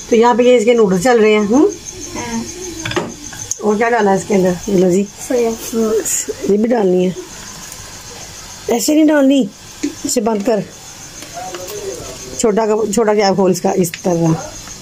तो यहाँ पे ये इसके नूडल्स चल रहे हैं। और क्या डाला है इसके अंदर? लो जी, ये भी डालनी है। ऐसे नहीं डालनी, इसे बंद कर। छोटा गैप खोल इसका, इस तरह।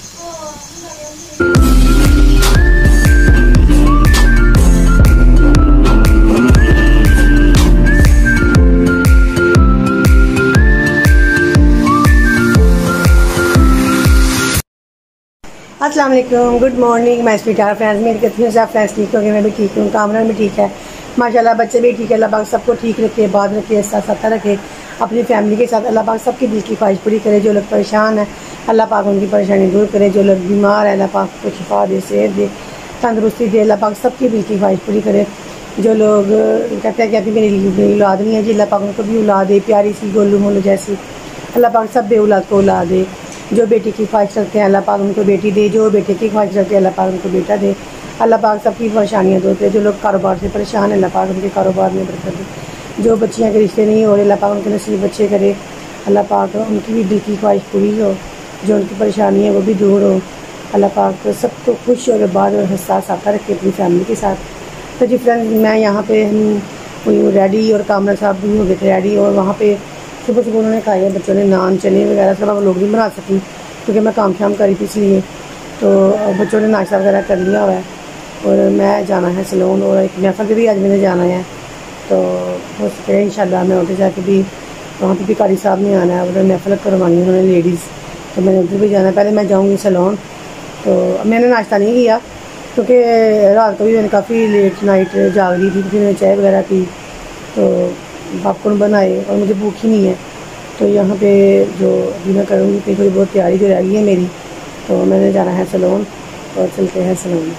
अस्सलाम वालेकुम, good morning my sweeter friends. मेरी कहती हूँ सब फ्रेंड्स ठीक होंगे, मैं भी ठीक हूँ, कामरान भी ठीक है माशाल्लाह, बच्चे भी ठीक है। अल्लाह पाक सबको ठीक रखे, बात रखे, साथ रखे, अपनी फैमिली के साथ। अल्लाह पाक सबकी दिल की ख्वाहिश पूरी करे। जो लोग परेशान हैं अल्लाह पाक उनकी परेशानी दूर करे। जो लोग बीमार हैं अल्लाह पाक को शिफा दे, सेहत दे, तंदुरुस्ती दे। अल्लाह पाक सबकी दिल की ख्वाहिश पूरी करे। जो लोग कहते हैं कि मेरी औलाद नहीं है जी, अल्लाह पाक उनको भी औलाद दे, प्यारी सी गोलू मोलू जैसी। अल्लाह पाक सब बे औलाद को औलाद दे। जो बेटी की ख्वाहिश रखते हैं अल्लाह पाक उनको बेटी दे, जो बेटे की ख्वाहिश रखते हैं अल्लाह पाक उनको बेटा दे। अल्लाह पाक सबकी परेशानियाँ दूर करे। जो लोग कारोबार से परेशान हैं अल्लाह पाक उनके कारोबार में बरकत दे। जो बच्चियाँ के रिश्ते नहीं हो रहे अल्लाह पाक उनके नसीब बच्चे करे। अल्लाह पाक उनकी भी दिल की ख्वाहिश पूरी हो, जो उनकी परेशानी है वो भी दूर हो। अल्लाह पाक सबको खुश और बाद और हंसा साथा रखे अपनी फैमिली के साथ। तो जी फ्रेंड्स, मैं यहाँ पे हुई रेडी और कामरा साहब भी हो गए थे रेडी। और वहाँ पे सुबह सुबह उन्होंने खाया, बच्चों ने नान चने वगैरह सब हम लोग नहीं बना सकी क्योंकि मैं काम शाम करी थी इसलिए। तो बच्चों ने नाश्ता वगैरह कर लिया हुआ है और मैं जाना है सैलून और एक महफिल पे भी आज मैंने जाना है। तो हो सके इंशाल्लाह मैं उधर जाके भी, वहाँ पे भी कारी साहब ने आना है, उधर महफिल करवानी है उन्होंने लेडीज़, तो मैंने उधर भी जाना है। पहले मैं जाऊँगी सैलून। तो मैंने नाश्ता नहीं किया क्योंकि रात को भी मैंने काफ़ी लेट नाइट जाग रही थी, फिर मैंने चाय वगैरह पी, तो पॉपकॉर्न बनाए और मुझे भूख ही नहीं है। तो यहाँ पे जो अभी मैं करूँगी फिर थोड़ी बहुत तैयारी जो रह गई है मेरी, तो मैंने जाना है सैलून और चलते हैं सैलून।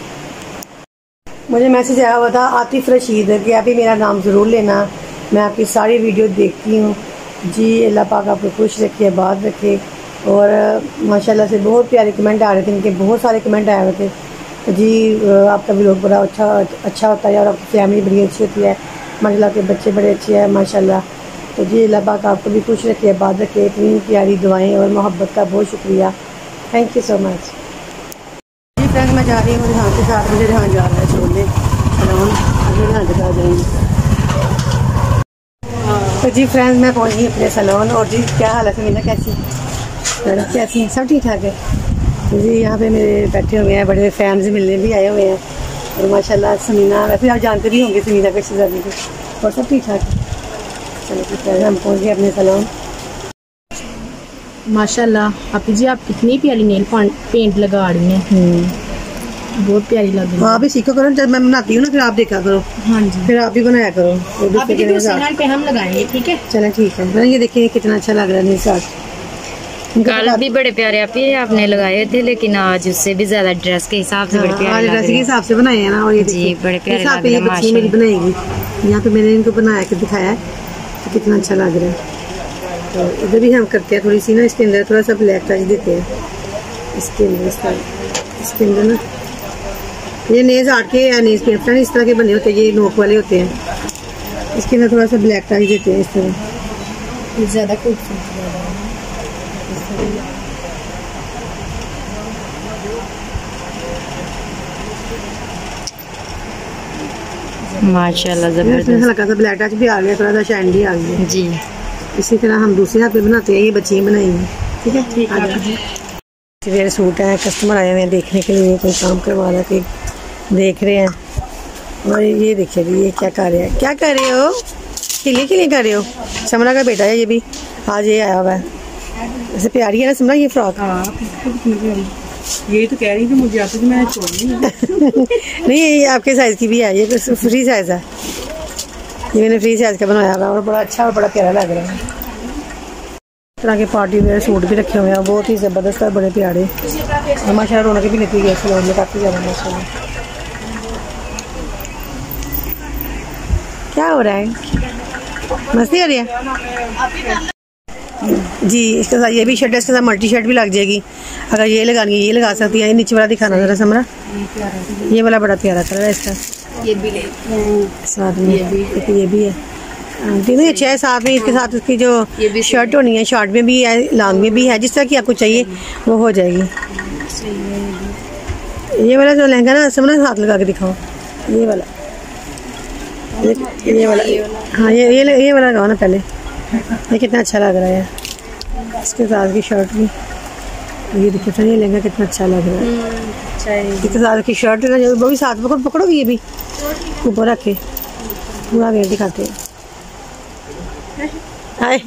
मुझे मैसेज आया हुआ था आतिफ रशीद कि अभी मेरा नाम ज़रूर लेना, मैं आपकी सारी वीडियो देखती हूँ जी। अल्लाह पाक आपको खुश रखे, बात रखे। और माशाल्लाह से बहुत प्यारे कमेंट आ रहे थे, इनके बहुत सारे कमेंट आए हुए थे तो जी आपका व्लॉग बड़ा अच्छा होता है और आपकी फैमिली बड़ी अच्छी होती है माशाल्लाह, के बच्चे बड़े अच्छे हैं माशाल्लाह। तो जी अल्लाह पाक आपको भी खुश रखे, बात रखे। इतनी प्यारी दुआएं और मोहब्बत का बहुत शुक्रिया, थैंक यू सो मच जी। फ्रेंड्स, मैं जा रही हूँ रिहान के साथ, मुझे रिहान जा रहा है छोड़ने सैलून, रिहान के साथ जाएंगे। तो जी फ्रेंड्स, मैं पहुँच गई अपने सैलून। और जी क्या हालत है मेरा, कैसी है? सब ठीक ठाक है जी। यहाँ पे मेरे बैठे हुए हैं बड़े फैंस मिलने भी आए हुए हैं और माशाल्लाह समीना, वैसे आप जानते भी होंगे समीना के शहजादी को, और सब ठीक ठाक है। चलो ठीक है, हम पहुँच गए अपने सैलून। माशाल्लाह आपी जी, आप कितनी प्यारी नेल पेंट लगा रही हैं, बहुत प्यारी लग रही है। आप भी सीखो करो, जब मैं बनाती हूँ ना फिर आप देखा करो। हाँ जी, फिर आप भी बनाया करो। पे हम लगाएंगे, ठीक है? चलें ठीक है। ये देखिए कितना अच्छा लग रहा है मेरे साथ। कल भी बड़े प्यारे आपने लगाए थे, लेकिन आज उससे भी ज्यादा ड्रेस के हिसाब से बड़े प्यारे ड्रेस के हिसाब से बनाए हैं ना। और ये जी बड़े प्यारे लग रहे हैं माशाल्लाह। मेरी बनाएगी यहाँ पे, मैंने इनको बना के दिखाया है तो कितना अच्छा लग रहा है। तो इधर भी हम करते हैं थोड़ी सी ना, इसके अंदर थोड़ा सा ब्लैक टच देते हैं इसके अंदर, इसके अंदर ना ये नेज आर्ट के या नेज पेंट इस तरह के बने होते हैं, ये नोक वाले होते हैं। इसके अंदर थोड़ा सा ब्लैक टच देते हैं इस तरह, ज्यादा खूबसूरत लग रहा है। माशाल्लाह जबरदस्त। हल्का सा ब्लैक टच भी आ गया, थोड़ा सा शाइन भी आ गया जी। इसी तरह हम दूसरे हाथ पे बनाते हैं, ये बच्चियाँ बनाएंगी, ठीक है? ठीक है। मेरे सूट हैं, कस्टमर आए हुए हैं देखने के लिए, कोई काम करवा रहा है, देख रहे हैं। और ये देखिए जी, ये क्या कर रहे हैं, क्या कर रहे हो? खिली कर रहे हो? समरा का बेटा है ये भी, आज ये आया हुआ है। ऐसे प्यारी है ना समरा ये फ्रॉक। ये तो कह रही थी मुझे आती थी, मैं छोड़ नहीं ये आपके साइज की भी है, ये तो फ्री साइज है, ये मैंने फ्री साइज का बनाया हुआ और बड़ा अच्छा और बड़ा प्यारा लग रहा है। इस तरह के पार्टी वेयर सूट भी रखे हुए हैं, बहुत ही ज़बरदस्त है, बड़े प्यारे। और माशाल्लाह रौनक भी लेती है सैलून में काफ़ी ज़्यादा माशाल्लाह। क्या हो रहा है, मस्ती हो रही है जी। इसके साथ ये भी शर्ट है, इसके साथ मल्टी शर्ट भी लग जाएगी। अगर ये लगानी है ये लगा सकती है। ये नीचे वाला दिखाना ज़रा समरा, ये वाला बड़ा प्यारा कलर है इसका, ये भी साथ में ये भी है। तीनों ही अच्छा है। साथ में इसके साथ उसकी जो शर्ट होनी है, शॉर्ट में भी है, लॉन्ग में भी है, जिस तरह की आपको चाहिए वो हो जाएगी। ये वाला जो लहंगा ना समझना, हाथ लगा के दिखाओ, ये वाला हाँ ये वाला लगाओ ना पहले। ये कितना अच्छा लग रहा है, इसके साथ की शर्ट भी। ये देखिए सर, ये लहंगा कितना अच्छा लग रहा है। इसके साथ की शर्ट वो भी साथ पकड़ोगे, ये भी ऊपर रख के पूरा वेट दिखाते हैं। हाय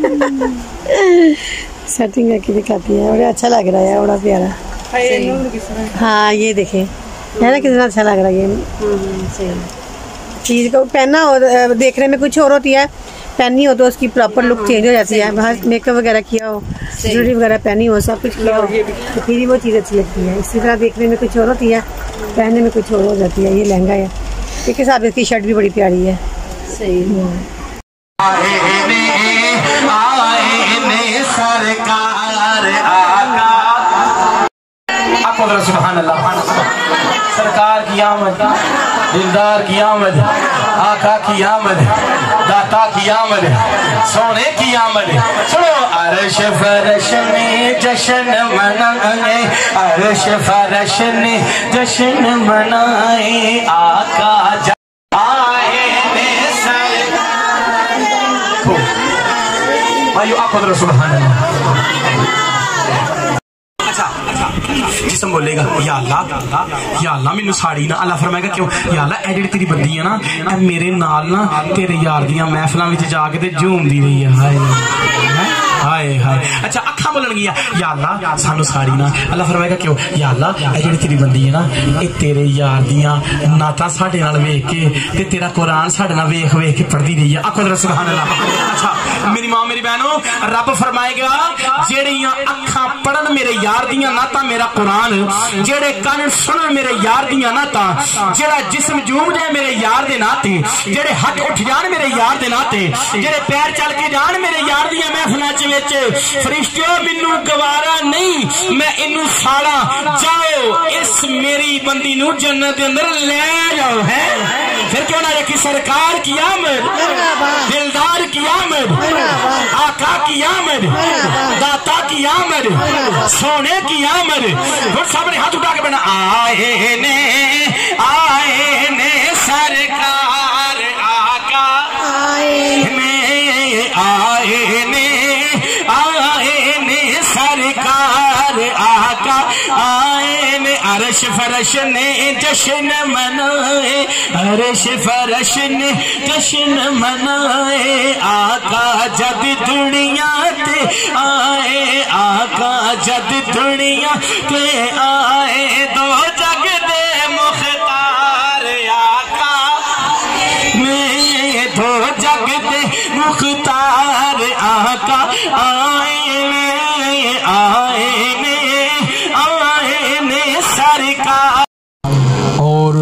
सेटिंग करके दिखाती है, बड़ा अच्छा लग रहा है, बड़ा प्यारा। हाँ ये देखें है ना कितना अच्छा लग रहा है। ये चीज़ को पहनना और देखने में कुछ और होती है, पहनी हो तो उसकी प्रॉपर लुक चेंज हो जाती है। बाहर मेकअप वगैरह किया हो, ज्वेलरी वगैरह पहनी हो, सब कुछ किया हो तो फिर ही वो चीज़ अच्छी लगती है। इसी तरह देखने में कुछ और होती है, पहनने में कुछ और हो जाती है। ये लहंगा है, इसके साथ इसकी शर्ट भी बड़ी प्यारी है। सही सुभान अल्लाह। सरकार की आमद, दिलदार की आमद, आका की आमद, दाता की आमद, सोने की आमद। सुनो, अर्श फरश में जश्न मनाए, अर्श फरश में जश्न मनाए, आका आए ने सरकार। भाइयों आप बोलो सुभान अल्लाह। जिसम बोलेगा या अल्लाह मैनू साड़ी ना, अल्लाह फरमाएगा क्यों? या अल्लाह ए जेड़ी तेरी बंदी है ना, ए मेरे नाल ना तेरे यार दियां महफिलां विच जाके ते झूमदी रही है। हाय हाय हाय। अच्छा अखा बोलन गया या अल्लाह सानू साड़ी ना, अल्लाह फरमाएगा क्यों? या अल्लाह ए जेड़ी तेरी बंदी है ना, ए तेरे यार दियां नाता साडे नाल वेख के ते तेरा कुरान साडे नाल वेख वेख के पढ़दी रही है। आखो सुभान अल्लाह। अच्छा मेरी मां मेरी बहनों, रब फरमाएगा जेड़ियां अखा पढ़न मेरे यार दियां नाता मेरा कुरान, जेड़े कान सुनन मेरे यार दियां नाता, जेड़ा जिस्म झूम जाए मेरे यार दे नाते, जेड़े हथ उठ जान मेरे यार दे नाते, जेड़े पैर चल के जान मेरे यार दियां महफिलां च विच, फरिश्तियों मैनू गवारा नहीं, मैं इनू साड़ा जाओ इस मेरी बंदी नू जन्नत दे अंदर ले जाओ। है फिर क्यों ना रखी सरकार की आमद, दिलदार की आमद, आका की आमद, दाता की आमद, सोने की आमद। फिर सामने हाथ उठा के बना आए ने सरकार, आका आए ने सरकार, आका आए ने। अर्श फरश ने जश्न मनाए, अर्श फरश ने जश्न मनाए, आका जब दुनिया ते आए, आका जब दुनिया ते आए, दो जग दे मुख्तार, आका में दो जग दे मुख्तार, आका आए ने सरकार। और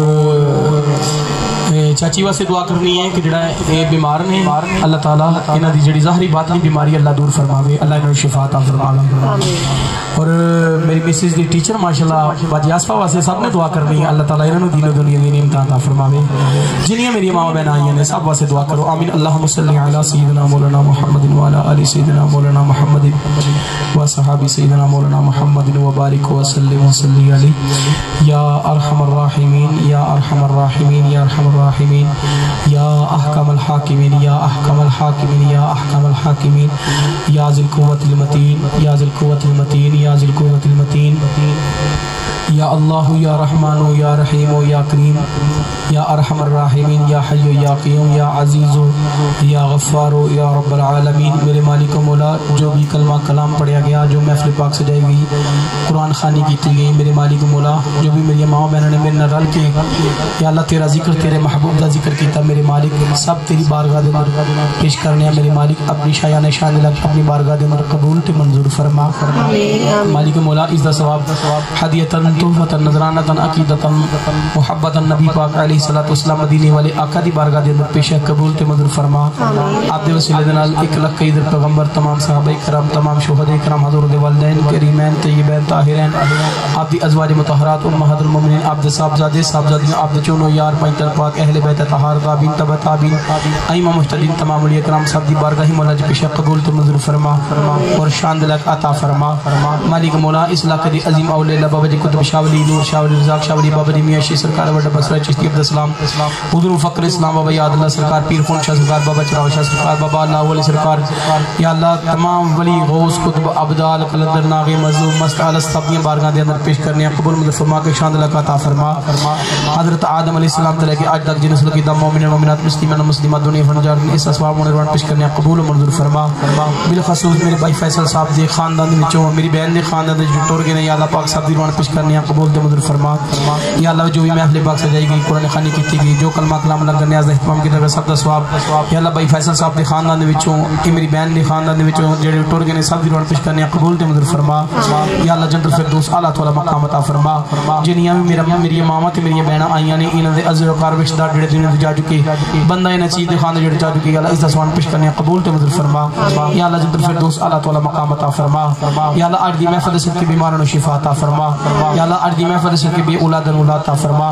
चाची वास्ते दुआ करनी है कि जिहड़ा ये बीमार ने, अल्लाह ताला इन्हां दी जिहड़ी ज़ाहरी बातनी बीमारी अल्लाह दूर फरमावे, अल्लाह इन्हां नूं शिफा अता फरमावे। और मेरी मिसिस दी टीचर माशाल्लाह बाजी आसफा वास्ते सब ने दुआ करनी है, अल्लाह ताला इन्हां नूं दीनो दुनिया दी नेमत अता फरमावे। जिन्नियां मेरी मां बहन आईयां ने सब वास्ते दुआ करो, आमीन। अल्लाहुम्मा सल्ली अला सय्यिदिना मौलाना मुहम्मदिन व अला आलि सय्यिदिना मौलाना मुहम्मदिन व सहाबी सय्यिदिना मौलाना मुहम्मदिन व बारिक व सल्लिम व सल्ली अलैहि या अरहमर राहिमीन, या अरहमर राहिमीन, या अरहमर राहिमीन, या अहकमल हाकिमीन, या अहकमल हाकिमीन, या अहकमल हाकिमीन, या ज़िल कुव्वतिल मतीन, या ज़िल कुव्वतिल मतीन, या ज़िल कुव्वतिल मतीन, या अल्लाह या रहमानो या रहीमो या करीम, या अरहमर राहिमीन, या हय्यो या क़य्यूम, या अज़ीज़ो या गफ़्फ़ारो या रब्बल आलमीन। मेरे मालिक व मौला, जो भी कलमा कलाम पढ़ा गया, जो महफ़िल पाक सजाई गई, कुरान खानी की गई, मेरे मालिक व मौला जो भी मेरी माँ बहनों ने मेरे नाल रल के या अल्लाह तेरा जिक्र, तेरे महबूब का जिक्र किया, मेरे मालिक सब तेरी बारगाह दे अंदर पेश करने, मेरे मालिक अपनी शायान शान लग अपनी बारगाह दे अंदर कबूल ते मंजूर फरमा। मालिक मौला इसदा सवाब हदियतन तोहफतन नजरानतन अकीदतन मुहब्बतन नबी पाक अलैहि सल्लल्लाहु अलैहि वसल्लम मदीने वाले आका दी बारगाह दे अंदर पेश कबूल ते मंजूर फरमा। आप दे वसीले दे नाल 1 लाख कई पैगंबर, तमाम सहाबा किराम, तमाम शुहदा किराम, हजूर दे वालिदैन करीमैन तय्यबैन ताहिर ताहिरीन आपदी अज़वाज मुतहहरात उम्महातुल मोमिनीन आपदे साहबजादे साहबजादियां आपदे चुनो यार पैंतर पाक अहले बैत तहार ताबीन तबा ताबीन अइमा मुज्तहिदीन तमाम औलिया किराम साहब दी बारगाह मौला जी पेश कबूल तो मंजूर फरमा और शान दिलक अता फरमा मालिक मौला इस इलाके दी अजीम औलिया बाबा जी कुतुब शावली नूर शावली रज़ाक शावली बाबा जी मियां शेख सरकार बड़ा बसरा चिश्ती अब्दुल सलाम हुजूर फकर इस्लाम बाबा यादुल्लाह सरकार पीर खून शाह सरकार बाबा चराग शाह सरकार बाबा अल्लाह वली सरकार या अल्लाह तमाम वली गौस कुतुब अब्दाल कलंदर नागे मज़लूम मस्त आलस सब दी बारगाह दे अंदर पेश करने कबूल मंजूर फरमा के शान दिलक अता फरमा हज़रत आदम अलैहिस्सलाम से लेके आज तक जिन नस्ल की मोमिन मोमिनात मुस्लिमान मुस्लिमात दुनिया फनजार इस असवाब मुनरवान पेश करने कबूल मंजूर फरमा बिलखसूस मेरे भाई फैसल साहब दे खानदान दे विचों मेरी बहन दे खानदान दे टुर गए या अल्लाह पाक सब दी रवान पेश करने कबूल ते मंजूर फरमा या अल्लाह जो भी महफिल पाक सजाई गई कुरान खानी की गई जो कलमा कलाम लंगर न्याज दा इत्माम की तरफ सब दा सवाब या अल्लाह भाई फैसल साहब दे खानदान दे विचों कि मेरी बहन दे खानदान दे विचों जेड़े टुर गए सब दी रवान पेश करने कबूल ते मंजूर फरमा या अल्लाह जन्नत फिरदौस आला तौला मकाम अता फरमा जिन्नियां भी मेरी मामा ते मेरी बहना आईयां ने इन्हां दे अज़ीज़ कार रिश्तेदार जेड़े दुनिया जा चुके बंदा इन चीज दे खाने जेड़े जा चुके अल्लाह इस दा सवाल पेश करने कबूल ते मंजूर फरमा या अल्लाह जन्नत फिरदौस आला तौला मकाम अता फरमा या अल्लाह आज दी महफिल से के बीमारों को शिफा अता फरमा या अल्लाह आज दी महफिल से के बे औलाद अता फरमा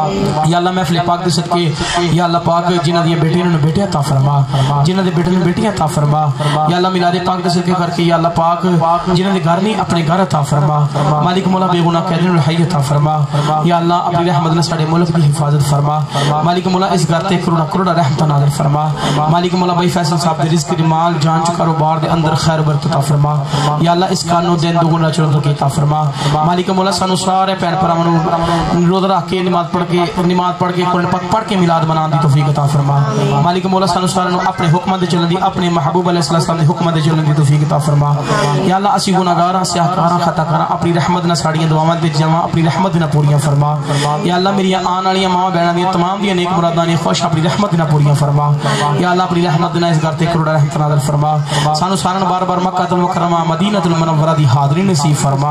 या अल्लाह महफिल पाक दे सदके या अल्लाह पाक जिन्हां दी बेटियां ने बेटे अता फरमा जिन्हां दे बेटे ने बेटियां अता फरमा या अल्लाह मिलाद पाक दे सदके करके या अल्लाह पाक जिन्हां दे घर नहीं अपने घर अता फरमा मालिक मौला बेगुनाह कैदिन हई अता फरमा या अल्लाह अपनी रहमत ने साडे मुल्क दी हिफाजत फरमा मालिक मौला इस घर ते करोड़ा करोड़ा रहमत नाज़िल फरमा मालिक मौला भाई फैसल साहब दे रिज़्क दी माल जान च कारोबार दे अंदर खैर बरकत अता फरमा या अल्लाह इस कानो दिन दुगुना चौदह की अता फरमा मालिक मौला सानू सारे भैन भरावां नू रोज़ा रख के नमाज पढ़ के कुरान पाक पढ़ के मिलाद मनाने दी तौफीक अता फरमा मालिक मौला सानू सारे नू अपने हुक्मां दे चलण दी अपने महबूब अलैहिस्सलाम दे हुक्मां दे चलण दी तौफीक अता फरमा या अल्लाह असी गुनाहगार हां सियाहकार खताकार अपनी रहमत नाल साड़ियां दुआवां दे जमा अपनी रहमत नाल पूरियां फरमा या अल्लाह मेरी आने वाली मां बहनां दी तमाम दी नेक मुरादां ने खुश अपनी रहमत नाल पूरियां फरमा या अल्लाह अपनी रहमत नाल इस घर ते करोड़ा रहमत नाज़िल फरमा सानू सारे नू बार-बार मक्का मुकरमा मदीनतुल मुनव्वरा दी हाज़री नसीब फरमा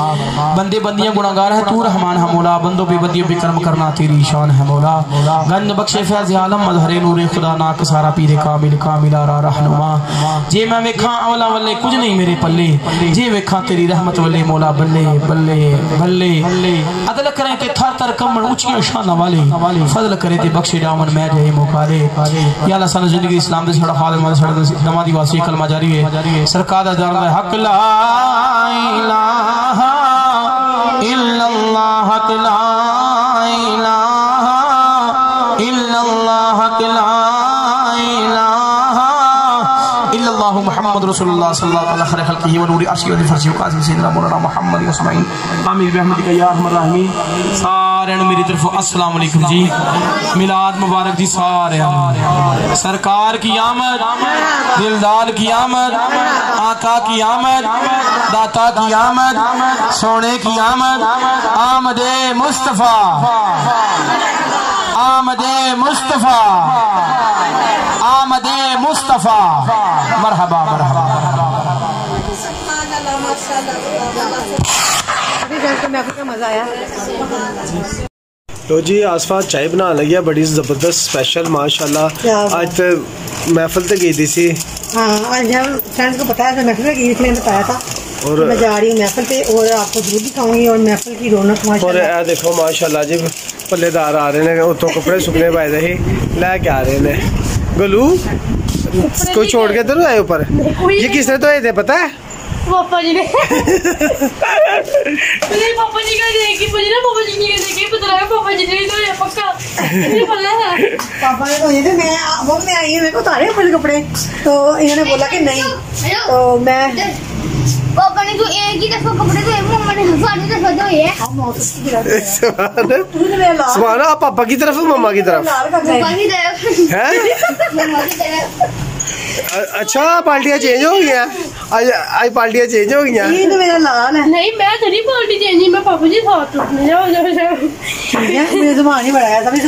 बंदे बंदियां गुनाहगार है तू रहमान है मौला बंदों पे बंदियों पे करम करना तेरी शान है मौला गंज बख्शे फैज़ आलम मज़हरे नूरे खुदा ना सारा पीरे कामिल कामिला रहनुमा जे मैं वेखां अवला वल्ले कुछ नहीं मेरे पल्ले जे वेखां तेरी रहमत वल्ले मौला बल्ले बल्ले बल्ले अदल करे ते थर थर कमण ऊंचियां शाना वाले फजल करे ते बख्शे दामन मैं जाए मुकाले या अल्लाह सानू जिंदगी इस्लाम दे छड़ा हाल मां छड़ा दमादी वासी कलमा जारी है सरकार दा जान हक ला इलाहा इल्लल्लाह हक ला इलाहा इल्लल्लाह हक ला इलाहा इल्लल्लाह मुहम्मद रसूलुल्लाह सल्लल्लाहु अलैहि खल्क़िही व नूरी अर्शी व फर्शी काज़िम सैयदना मौलाना मुहम्मद वसमाइन आमीन रहमतिक या अरहमर राहिमीन सारे मेरी तरफ अस्सलाम वालेकुम जी मिलाद मुबारक जी सारे सरकार की आमद दिलदार की आमद आका की आमद दाता की आमद सोने की आमद आमदे मुस्तफा आमदे मुस्तफा आमदे मुस्तफा मरहबा मरहबा मजा आया। लो जी आसफा चाय बना लगी है बड़ी ज़बरदस्त स्पेशल माशाल्लाह आज तो महफिल तक गई थी। हाँ आज फ्रेंड्स को बताया था महफिल गई थी मैंने बताया था और मैं जा रही हूँ महफिल पे और आपको जरूर दिखाऊंगी और महफिल की रौनक और देखो माशाल्लाह जी पल्लेदार आ रहे हैं उतो कपड़े सुखने पाए थे लैके आ रहे हैं गोलू कोई छोड़ के इधर आए ऊपर ये किसने धोए थे पता है पापा जी ने पापा जी का देखी मुझे ना पापा जी ने देखी पता लगा पापा जी ने तो पक्का मुझे पता है पापा ने तो ये थे मैं वो मैं आई मेरे को उतारे अपने कपड़े तो इन्होंने बोला कि नहीं तो मैं पापा ने तो एक ही दफा कपड़े धोए मम्मा ने सारी दफा धोए सुभान अल्लाह पापा की तरफ मम्मा की तरफ पापा की तरफ है मम्मा की तरफ अच्छा पार्टियां चेंज हो गई आज पार्टियां चेंज हो गई ये तो मेरा लाल है नहीं मैं तो नहीं पार्टी चेंज मैं पापा जी साथ उठने जाओ मेरे जुबान ही बढ़ाया सभी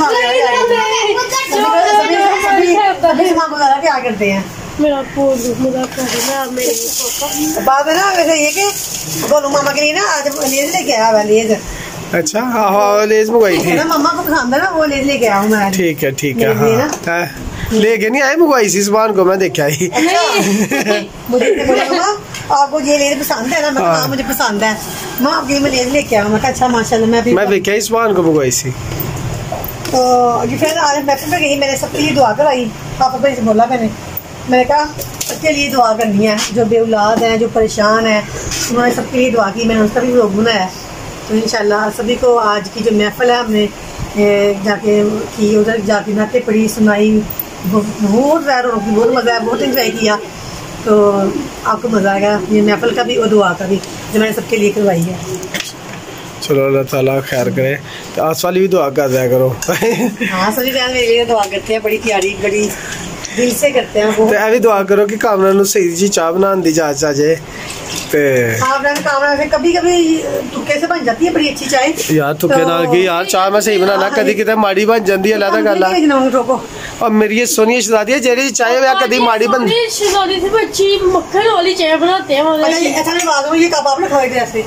सभी क्या करते हैं मेरा मजाक कर रहा मेरे बात है ना वैसे ये कि गोलू मामा के लिए ना आज लेज लेके आया है लेज अच्छा हाँ लेज मंगवाई थी ना मम्मा को पसंद है ना वो लेज लेके आया हूँ मैं ठीक है हाँ लेके नहीं आए मंगवाई सी सामान को मैं देखा ही मुझे बोला आपको ये लेज पसंद है ना? मैं हाँ मुझे पसंद है, मैं आपके लिए लेज लेके आया। मैं कहा अच्छा माशाल्लाह। मैं देखा इस्मान को मंगवाई सी। तो जी फ्रेंड आज महफिल में गई, मैंने सबके लिए दुआ कराई। पापा भाई से बोला मैंने कहा सबके लिए दुआ करनी है, जो बेऔलाद हैं, जो परेशान है, उन्होंने सबके लिए दुआ की। मैंने उसका भी व्लॉग बनाया। तो इंशाल्लाह सभी को आज की जो महफिल है हमने जाके की, उधर जाके नाते पढ़ी, सुनाई, बहुत ज़्यादा बहुत मज़ा आया, बहुत इंजॉय किया। तो आपको मज़ा आएगा ये महफिल का भी और दुआ का भी जो मैंने सबके लिए करवाई है। चलो अल्लाह ताला खैर करे। तो आस वाली भी दुआ कर दिया करो। हाँ सभी बहन मेरे लिए दुआ करते हैं, बड़ी प्यारी, बड़ी दिल से करते हैं वो। तो भी दुआ करो कि कामना नूं सही जी चाह बनाने दी जाच आ जाए। कामना से कभी तुक्के से बन जाती है बड़ी अच्छी चाय यार। तुक्के नाल की यार चाह मैं सही बनाना, कभी किते माड़ी बन जाती है, अलग गल है। और मेरी ये सोनिया शहजादी है जेरी चाय वे कभी माड़ी बन शहजादी से अच्छी मक्खन वाली चाय बनाते हैं। अच्छा नहीं बात हो, ये कब आपने खाए थे ऐसे?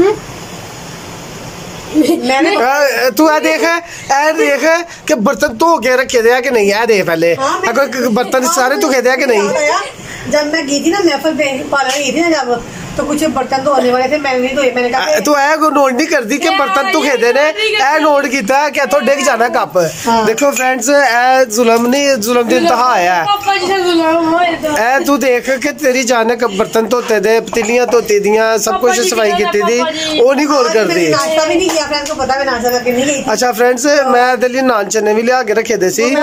तू देख कि बर्तन धो के रखे दे कि नहीं है? देख पहले बर्तन सारे धोखे दे कि नहीं? जब मैं गई थी ना महफिल पार्लर गई थी ना, जब तो कुछ बर्तन धोने वाले थे, मैंने नहीं धोए। मैंने कहा तू नोट नहीं करती कि बर्तन धोखे दे ने, ए नोट किया कि इथों डिग जाना कप। देखो फ्रेंड्स ए जुल्म नहीं, जुल्म दी इंतहा है। ए तू देख कि तेरी जान ने बर्तन धोते दे, पतीलियां धोती दियां, सब कुछ सफाई की थी, वो नहीं गौर करती। नाश्ता भी नहीं किया फ्रेंड्स को पता है, नाश्ता करके नहीं गई। अच्छा फ्रेंड्स मैं तेरे लिए नान चने भी लिया के रखे दे सी।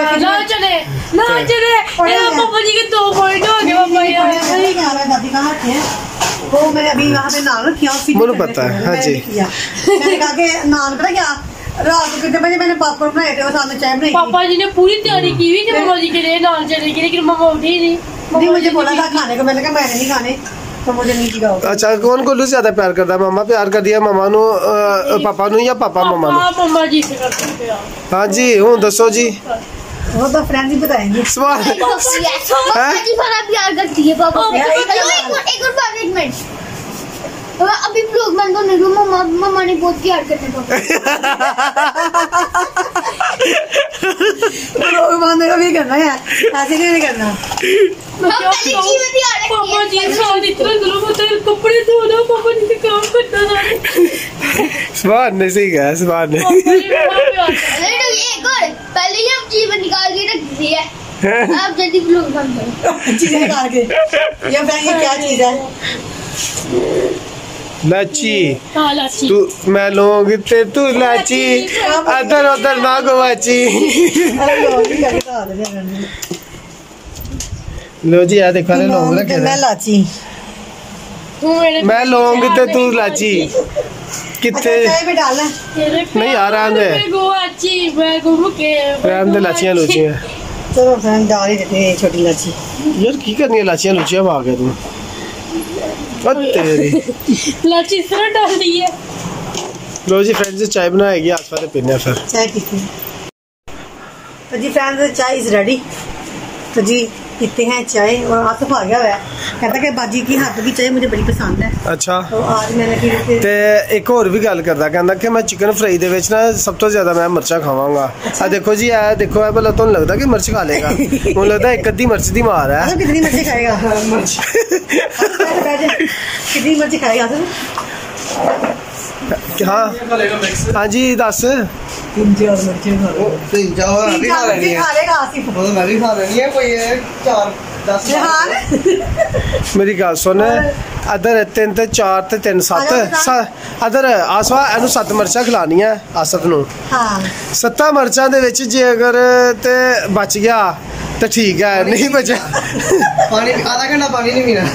वो मैंने अभी वहाँ पे नान रखी, मुझे पता है। हाँ जी मैंने कहा कि नान पता क्या रात को कितने बजे मैंने पापड़ बनाए थे और साथ में चाय बनाई। पापा जी ने पूरी तैयारी की हुई कि मम्मा जी के लिए नान चने की, लेकिन मम्मा उठी नहीं। मुझे बोला था खाने को, मैंने कहा मैंने नहीं खाने, तो मुझे नहीं दिया। अच्छा कौन गोलू ज्यादा प्यार करता है? मम्मा प्यार कर दिया मम्मा नु पापा नु या पापा मम्मा नु? मम्मा जी से करते हैं प्यार। हाँ जी हूँ दसो जी। वो तो फ्रेंड ही बताएंगे। सवाल प्यार करती है पापा। एक मिनट अभी ब्लॉग बंद होने दो। मम्मा ने बहुत प्यार करते हैं ब्लॉग बंद भी करना है, ऐसे नहीं करना। पापा जी साथ इतना जुल्म होता है, कपड़े धोना पापा जी से काम करना सारे। सवाल नहीं सही है, सवाल नहीं। पहले ही हम जीवन निकाल के रख दी है, आप जल्दी ब्लॉग बंद करो। चीजें निकाल के ये क्या चीज है? लाची। हाँ लाची। तू मैं लोग ते तू लाची, अदर उधर ना गवाची। लो जी यार देखो लोग रखे मैं लाची, मैं लौंग ते तू लाची कितने नहीं यार लाचियां लूचियां। चलो फ्रेंड डाल ही देते हैं छोटी लाची। यार की करनी है लाचियां लूचियां पा के तू? तेरी लाची इस तरह डाल दी है। लो जी फ्रेंड्स चाय बनाएगी आस पास पीने फिर चाय पीते हैं। तो जी फ्रेंड्स चाय इज रेडी। तो जी पीते हैं चाय और आसफ आ गया हुआ है, कहता कि बाजी की हाथ की चाय मुझे बड़ी पसंद है। अच्छा तो आज मैंने ते एक और भी गल करदा कहंदा कि मैं चिकन फ्राई दे विच ना सब तो ज्यादा मैं मिर्चा खावांगा। अच्छा। देखो जी है देखो है भला तो लगता कि मिर्च खा लेगा। मुझे लगता एक अद्धी मिर्च दी मार है। कितनी मिर्च खाएगा? कितनी मिर्च खाएगा? हाँ हाँ जी दस। तीन चार मिर्चें खा लेनी है। मेरी गल सुन अदर 3 ते 4 ते 3 7 अदर आसवा एनु 7 मिर्चा खिलानी है आसफ नू। 7 मिर्चा दे विच जे अगर ते बच गया तो ठीक है, नहीं बचा पानी आधा घंटा पानी नहीं पीना।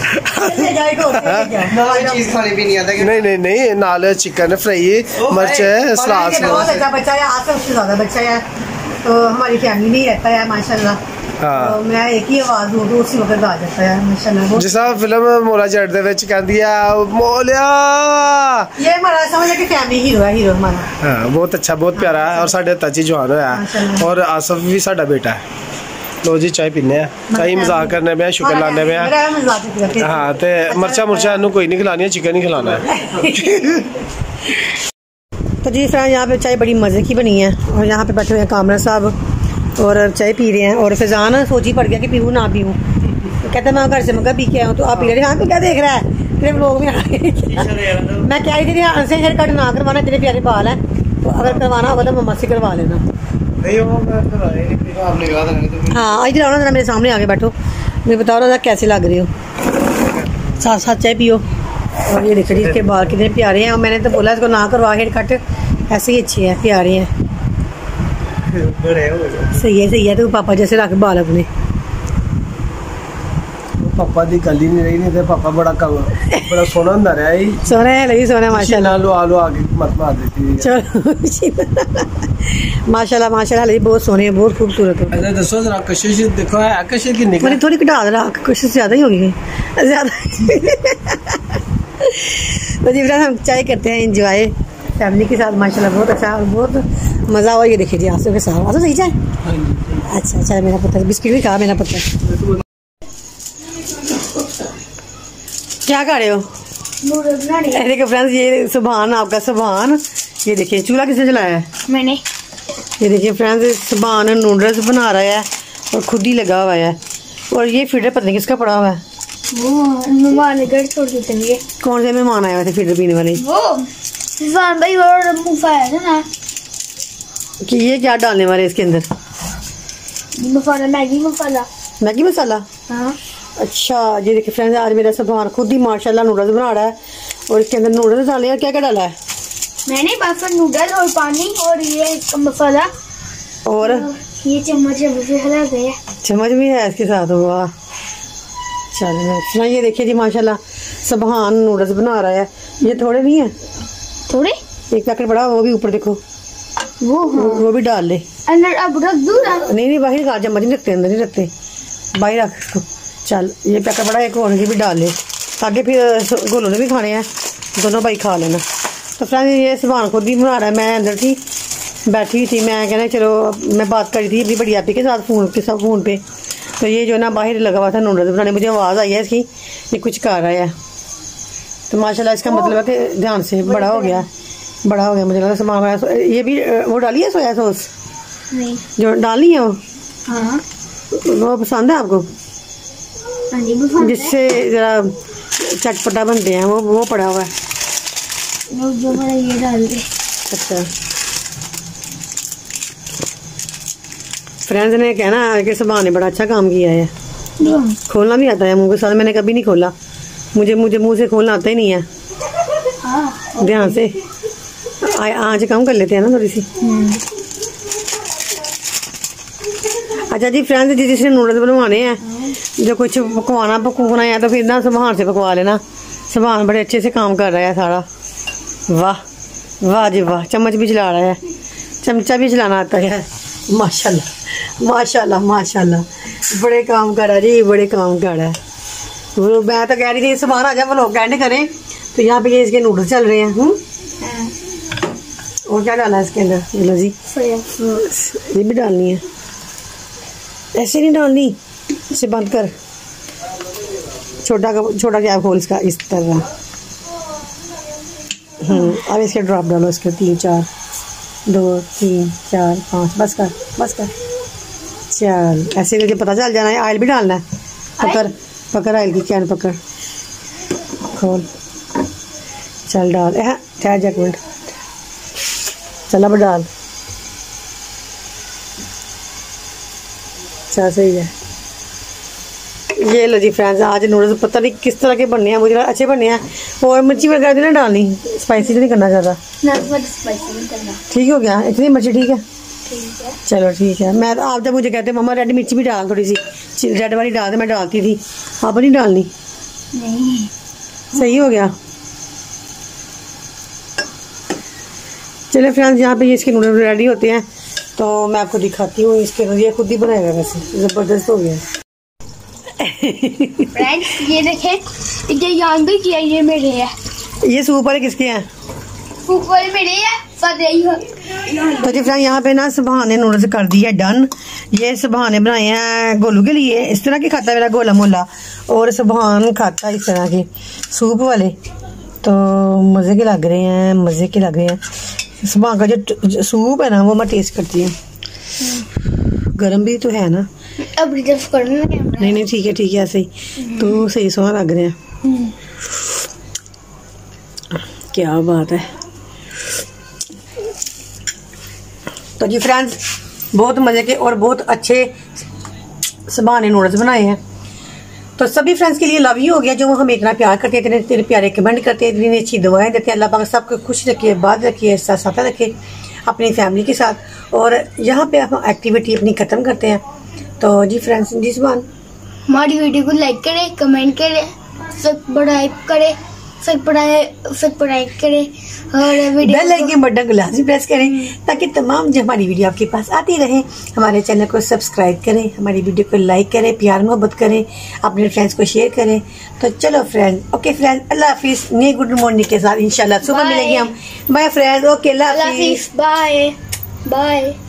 चीज खानी पीनी आधा घंटा। नहीं नहीं नाल चिकन फ्राई मिर्च सलाद। बहुत अच्छा बच्चा है, आसफ से ज्यादा बच्चा है, तो हमारी फैमिली में ही रहता है माशाल्लाह। तो मैं एक ही आवाज दूं तो उसी वक्त आ जाता है माशाल्लाह। जिस फिल्म मोला जट दे विच कहंदी है मोलिया, ये हमारा समझ है कि फैमिली हीरो है, हीरो हमारा। हां बहुत अच्छा बहुत प्यारा है और साडे ताजी जवान होया और आसफ भी साडा बेटा है। लो जी चाय पीने चाय मजाक करने में शुक्र लाने में। हाँ तो मर्चा मुर्चा इन्हू कोई नहीं खिलानी है, चिकन ही खिलाना है। तो जी फ्रेंड यहाँ पे चाय बड़ी मज़े की बनी है और यहाँ पे बैठे हुए हैं कामरा साहब और चाय पी रहे हैं। और फैजान सोच ही पड़ गया कि पीऊँ ना पीऊँ, तो कहता मैं घर से मगर पी के आया हूँ। तो आप पी रहे हैं? हाँ तो क्या देख रहा है? तेरे व्लॉग में मैं कह रही थी हमसे हेयर कट ना करवाना, तेरे प्यारे बाल हैं, तो अगर करवाना होगा तो मम्मा से करवा लेना। नहीं वो मैं कराए नहीं, आपने कहा था। हाँ इधर आओ ना, जरा मेरे सामने आके बैठो, मुझे बताओ ना कैसे लग रही हो, साथ साथ चाय पियो। और ये देखिए इसके बाल कितने प्यारे हैं, और मैंने तो बोला इसको ना करवा हेयर कट, ऐसे ही अच्छे हैं, प्यारे हैं, सही है। तो पापा जैसे रख बाल अपने। पापा दी गल ही नहीं रही, नहीं तो पापा बड़ा सोना होंदा रहा ही। सोना है लगी सोना माशाल्लाह। लो आगे मत मार देती। चलो माशाल्लाह लगी बहुत सोने, बहुत खूबसूरत हो। अच्छा दसो जरा कशिश देखो है, कशिश कितनी मैंने थोड़ी घटा दे, कशिश ज्यादा ही होगी ज्यादा। तो जी फ्रेंड्स हम चाय करते हैं एंजॉय फैमिली के साथ, माशाल्लाह बहुत अच्छा और बहुत मज़ा हुआ। ये देखिए जी आंसू के साथ आंसू सही चाय। अच्छा चाय मेरा पुत्र, बिस्किट भी खा मेरा पुत्र। क्या खा रहे हो? देखो फ्रेंड्स ये सुभान आपका सुभान, ये देखिए चूल्हा किसने जलाया है? मैंने। ये देखिए फ्रेंड्स सुभान नूडल्स बना रहा है और खुद ही लगा हुआ है। और ये फीडर पता नहीं किसका पड़ा हुआ है, वो मेहमान घर छोड़ देते हैं। कौन से मेहमान आए हुए थे फीडर पीने वाले? वो सुभान भाई और मुफाया था ना। कि ये क्या डालने वाले इसके अंदर? मसाला, मैगी मसाला। हाँ। अच्छा ये देखिए फ्रेंड्स आज मेरा सुभान खुद ही माशाल्लाह नूडल्स बना रहा है, और इसके अंदर नूडल्स डाले हैं। क्या क्या डाला है? मैंने बस नूडल और पानी और ये इसका मसाला, और ये चम्मच है, चम्मच भी है इसके साथ। वाह चलो ये देखिए जी माशाल्लाह सुभान नूडल्स बना रहा है। ये थोड़े नहीं है, थोड़े एक पैकेट बड़ा, वो भी ऊपर देखो, वो भी डाल ले अंदर। अब रख दूँ ना? नहीं बाहर का चम्मच नहीं रखते, अंदर नहीं रखते, बाहर रख इसको। चल ये पैकेट बड़ा एक और भी डाल ले, ताकि फिर गोलों ने भी खाने हैं, दोनों भाई खा लेना। तो फ्रेंड ये सुभान खुद भी बना रहा है, मैं अंदर थी बैठी थी, मैं कहना चलो मैं बात करी थी अपनी बड़ी आपी के साथ फ़ोन पे। तो ये जो ना बाहर लगा हुआ था नूडल्स बनाने, मुझे आवाज़ आई है इसकी, ये कुछ कर रहा है। तो माशाल्लाह इसका मतलब है कि ध्यान से बड़ा हो गया मुझे लगा सामान। ये भी वो डाली है सोया सॉस? नहीं। जो डाली है वो? हाँ। वो पसंद है आपको? जिससे जरा चटपटा बनते हैं वो पड़ा हुआ है। जो बड़ा ये डाल दे। अच्छा फ्रेंड्स ने कहना कि सुभान ने बड़ा अच्छा काम किया है, खोलना भी आता है मुंह के साथ। मैंने कभी नहीं खोला, मुझे मुंह से खोलना आता ही नहीं है। हाँ। ध्यान से आँच कम कर लेते हैं ना थोड़ी सी। अच्छा जी फ्रेंड्स जिसने नूडल्स बनवाने हैं, जो कुछ पकवाना है तो फिर ना सुभान से पकवा लेना। सुभान बड़े अच्छे से काम कर रहा है सारा। वाह जी वाह, चम्मच भी चला रहा है, चमचा भी चलाना आता है। माशाल्लाह बड़े काम कर रहा है जी, बड़े काम कर रहा है। वो मैं तो कह रही थी सुभान आ जा व्लॉग एंड करें, तो यहाँ पे ये इसके नूडल्स चल रहे हैं। और क्या डाला है इसके अंदर? बोलो जी ये भी डालनी है, ऐसे नहीं डालनी, इसे बंद कर, छोटा क्या खोल इसका इस तरह। अब इसके ड्रॉप डालो, इसके 3 4 2 3 4 5 बस कर चल। ऐसे करके पता चल जाना है। ऑयल भी डालना है, पकड़ ऑयल की कैन पकड़, खोल, चल डाल। ठहर जा एक मिनट, चल अब डाल। अच्छा सही है। ये लो जी फ्रेंड्स आज नूडल्स पता नहीं किस तरह के बनने हैं, मुझे अच्छे बनने हैं। और मिर्ची वगैरह भी ना डालनी, स्पाइसी तो नहीं करना ज़्यादा। ठीक हो गया, इतनी मिर्ची ठीक है? चलो ठीक है। मैं आप जब मुझे कहते मम्मा रेड मिर्ची भी डाल, थोड़ी सी रेड वाली डाल दे, मैं डालती थी, आप नहीं डालनी? नहीं। सही हो गया। चलिए फ्रेंड्स यहाँ पे ये इसके नूडल्स रेडी होते हैं, तो मैं आपको दिखाती हूँ। इसके ये खुद ही बनाएगा, वैसे ज़बरदस्त हो गया। फ्रेंड्स ये देखें, ये याद भी किया, ये मेरे है। ये सूप वाले किसके हैं? सूप वाले मेरे है। तो जी फ्रेंड यहाँ पे ना सुभान ने नूडल्स कर दिया डन। ये सुभान ने बनाए हैं गोलू के लिए, इस तरह के खाता है मेरा गोला मोला, और सुभान खाता है इस तरह के सूप वाले। तो मज़े के लग रहे हैं, सुभान का जो सूप है ना वो मैं टेस्ट करती हूँ। गरम भी तो है ना? अब रिजल्ट करना नहीं ठीक है ऐसे ही तो सही सोना लग रहे हैं। क्या बात है। तो जी फ्रेंड्स, बहुत मज़े के और बहुत अच्छे सुबहानी नूडल्स बनाए हैं। तो सभी फ्रेंड्स के लिए लव यू हो गया, जो हमें इतना प्यार करते हैं, इतने प्यारे कमेंट करते हैं, इतनी अच्छी दुआएं देते हैं। अल्लाह पाक सबको खुश रखे, बात रखिए, साथ साथ रखे अपनी फैमिली के साथ। और यहाँ पे हम एक्टिविटी अपनी ख़त्म करते हैं। तो जी फ्रेंड्स, जिस बार हमारी वीडियो को लाइक करें, कमेंट करें, सब्सक्राइब करें, सब्सक्राइब करें और बेल आइकन बटन को लाजमी प्रेस करें ताकि तमाम जो हमारी वीडियो आपके पास आती रहे। हमारे चैनल को सब्सक्राइब करें, हमारी वीडियो को लाइक करें, प्यार मोहब्बत करें, अपने फ्रेंड्स को शेयर करें। तो चलो फ्रेंड्स, ओके फ्रेंड्स, अल्लाह हाफिज़। नई गुड मॉर्निंग के साथ इंशाल्लाह सुबह मिलेंगे हम। बाय फ्रेंड्स, ओके, अल्लाह हाफिज़, बाय बाय।